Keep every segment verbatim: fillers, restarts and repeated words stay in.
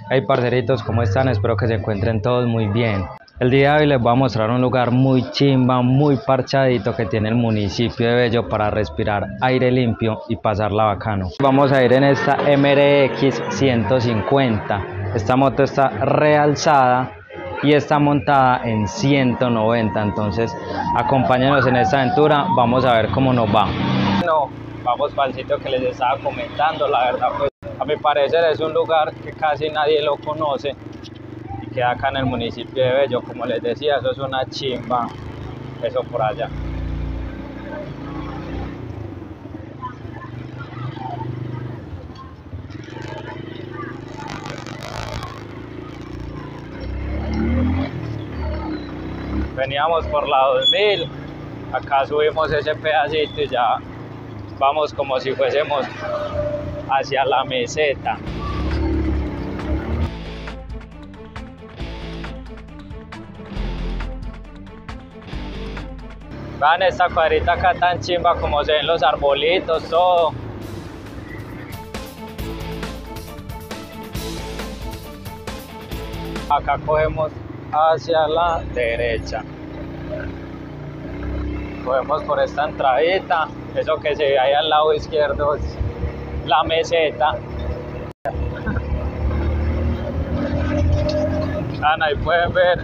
Hey parceritos, ¿cómo están? Espero que se encuentren todos muy bien. El día de hoy les voy a mostrar un lugar muy chimba, muy parchadito que tiene el municipio de Bello para respirar aire limpio y pasarla bacano. Vamos a ir en esta M R X ciento cincuenta. Esta moto está realzada y está montada en ciento noventa, entonces acompáñenos en esta aventura, vamos a ver cómo nos va. Bueno, vamos para el sitio que les estaba comentando. La verdad, pues a mi parecer es un lugar que casi nadie lo conoce y queda acá en el municipio de Bello. Como les decía, eso es una chimba, eso por allá. Veníamos por la dos mil, acá subimos ese pedacito y ya vamos como si fuésemos hacia la meseta. Vean esta cuadrita acá tan chimba, como se ven los arbolitos, todo. Acá cogemos hacia la derecha. Cogemos por esta entradita. Eso que se ve ahí al lado izquierdo es la meseta. Vean, ahí pueden ver.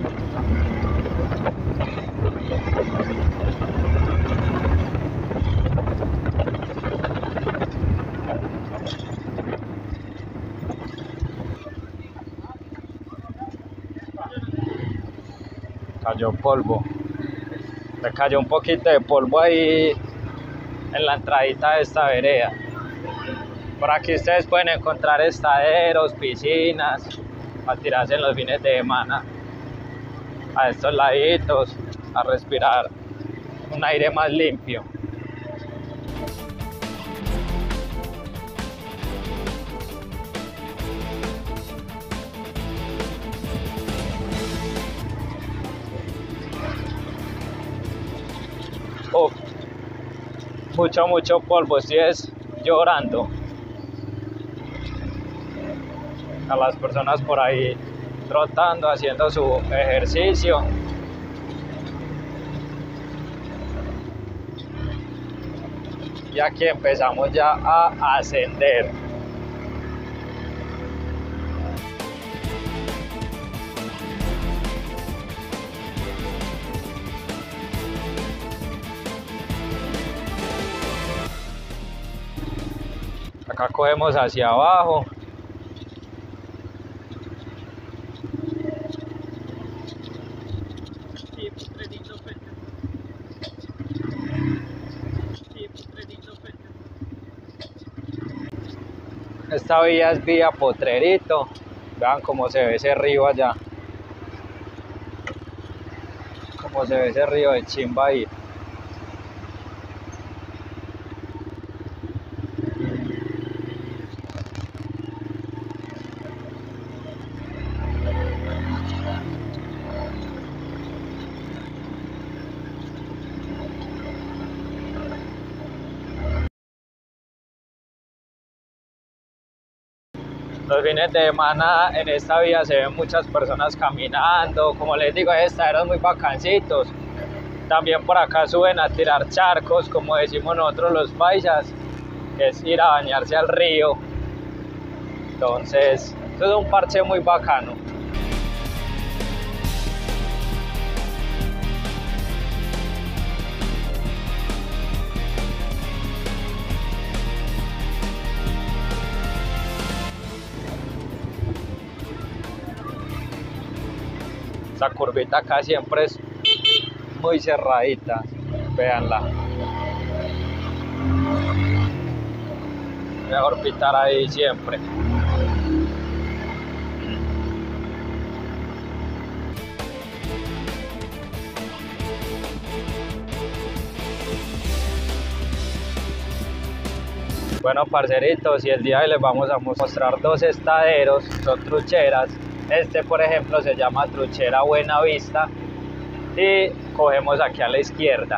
Cayó polvo. Le cayó un poquito de polvo ahí en la entradita de esta vereda. Por aquí ustedes pueden encontrar estaderos, piscinas, para tirarse en los fines de semana a estos laditos, a respirar un aire más limpio. Uf, mucho, mucho polvo, si es llorando. A las personas por ahí trotando, haciendo su ejercicio. Y aquí empezamos ya a ascender. Acá cogemos hacia abajo. Esta vía es vía Potrerito. Vean cómo se ve ese río allá. Cómo se ve ese río de chimba ahí. Los fines de semana en esta vía se ven muchas personas caminando. Como les digo, hay estaderos muy bacancitos. También por acá suben a tirar charcos, como decimos nosotros los paisas, que es ir a bañarse al río. Entonces, eso es un parche muy bacano. Esta curvita acá siempre es muy cerradita, véanla. Mejor pitar ahí siempre. Bueno, parceritos, y el día de hoy les vamos a mostrar dos estaderos, son trucheras. Este, por ejemplo, se llama Truchera Buena Vista y cogemos aquí a la izquierda.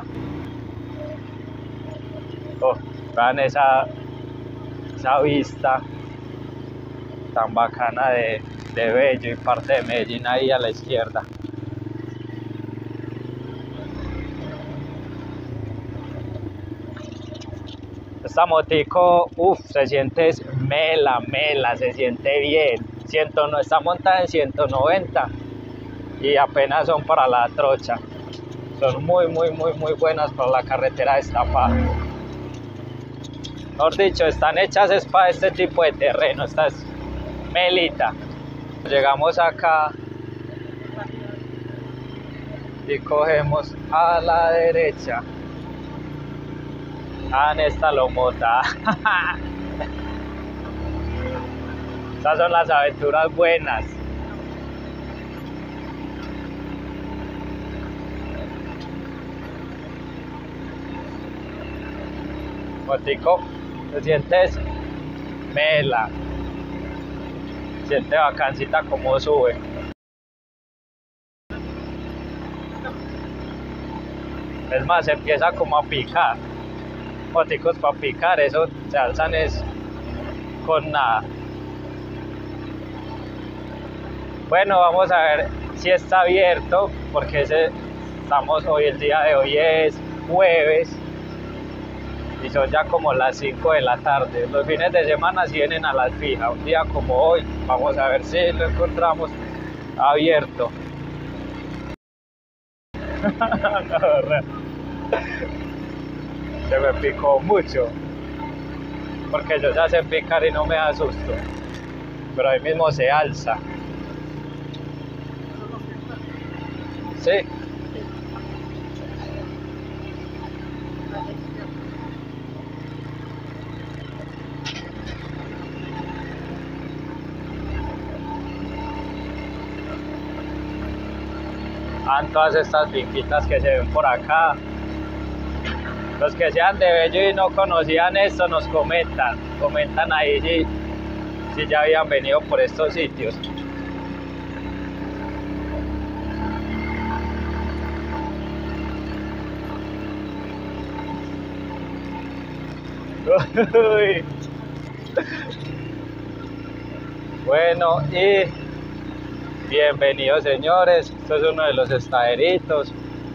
Oh, vean esa, esa vista. tan bacana de, de Bello y parte de Medellín ahí a la izquierda. Esta motico, uff, se siente mela, mela, se siente bien. ciento, no, está montada en ciento noventa y apenas son para la trocha. Son muy, muy, muy, muy buenas para la carretera destapada. Mejor dicho, están hechas es para este tipo de terreno. Esta es melita. Llegamos acá y cogemos a la derecha. Ah, en esta lomota. Estas son las aventuras buenas. Motico, te sientes mela. Siente bacancita como sube. Es más, empieza como a picar. Moticos para picar, eso se alzan es con nada. Bueno, vamos a ver si está abierto, porque ese, estamos hoy, el día de hoy es jueves y son ya como las cinco de la tarde. Los fines de semana sí vienen a las fijas. Un día como hoy, vamos a ver si lo encontramos abierto. Se me picó mucho, porque yo ya sé picar y no me asusto, pero ahí mismo se alza. Sí. Ah, todas estas finquitas que se ven por acá. Los que sean de Bello y no conocían esto nos comentan, comentan ahí si, si ya habían venido por estos sitios. Bueno, y bienvenidos señores, esto es uno de los estaderitos.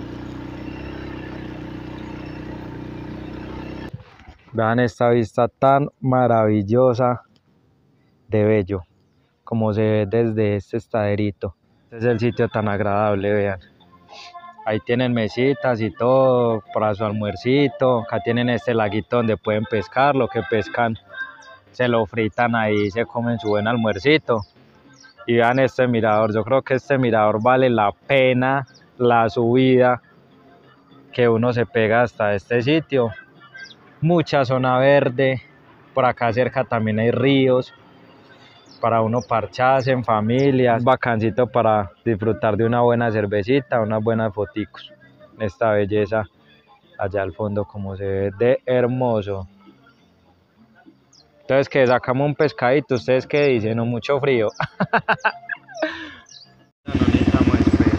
Vean esta vista tan maravillosa de Bello, como se ve desde este estaderito. Este es el sitio tan agradable, vean. Ahí tienen mesitas y todo para su almuercito. Acá tienen este laguito donde pueden pescar, lo que pescan se lo fritan ahí, se comen su buen almuercito. Y vean este mirador, yo creo que este mirador vale la pena la subida que uno se pega hasta este sitio. Mucha zona verde, por acá cerca también hay ríos para uno parcharse en familia, bacancito para disfrutar de una buena cervecita, unas buenas foticos. Esta belleza allá al fondo como se ve de hermoso. Entonces que sacamos un pescadito, ¿ustedes qué dicen? No, mucho frío. No necesitamos espera.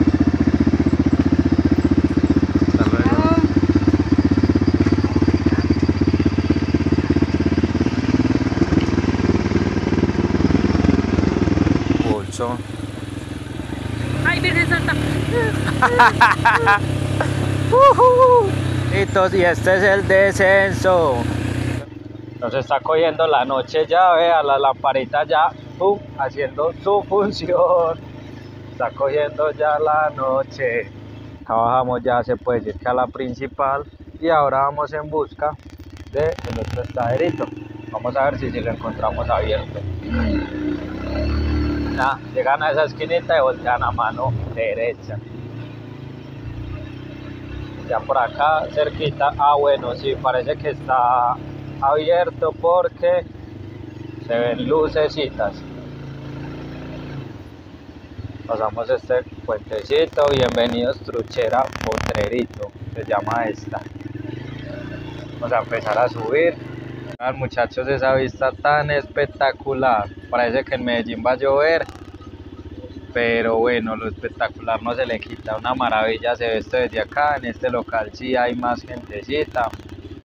Hasta luego. Pulso. ¡Ay, Virgen Santa! uh-huh. Y este es el descenso. Nos está cogiendo la noche ya, vea, la lamparita ya, pum, haciendo su función. Está cogiendo ya la noche. Acá bajamos ya, se puede decir que a la principal. Y ahora vamos en busca de nuestro estaderito. Vamos a ver si, si lo encontramos abierto. Nah, llegan a esa esquinita y voltean a mano derecha. Ya por acá cerquita, ah bueno, sí, parece que está abierto porque se ven lucecitas. Pasamos este puentecito. Bienvenidos Truchera Potrerito, se llama esta. Vamos a empezar a subir. Vean muchachos, esa vista tan espectacular. Parece que en Medellín va a llover, pero bueno, lo espectacular no se le quita. Una maravilla se ve esto desde acá. En este local sí hay más gentecita.